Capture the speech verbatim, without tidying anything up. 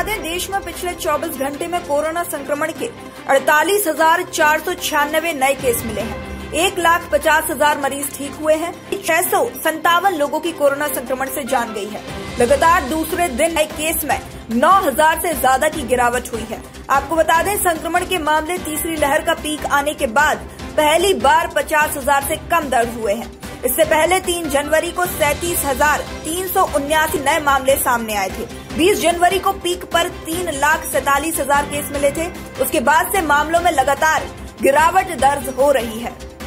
दें, देश में पिछले चौबीस घंटे में कोरोना संक्रमण के अड़तालीस हजार चार सौ छियानवे नए केस मिले हैं। एक लाख पचास हजार मरीज ठीक हुए हैं। छह सौ संतावन लोगों की कोरोना संक्रमण से जान गई है। लगातार दूसरे दिन नए केस में नौ हजार से ज्यादा की गिरावट हुई है। आपको बता दें, संक्रमण के मामले तीसरी लहर का पीक आने के बाद पहली बार पचास हजार से कम दर्ज हुए हैं। इससे पहले तीन जनवरी को सैंतीस हजार तीन सौ उन्यासी नए मामले सामने आए थे। बीस जनवरी को पीक पर तीन लाख सैतालीस हजार केस मिले थे। उसके बाद से मामलों में लगातार गिरावट दर्ज हो रही है।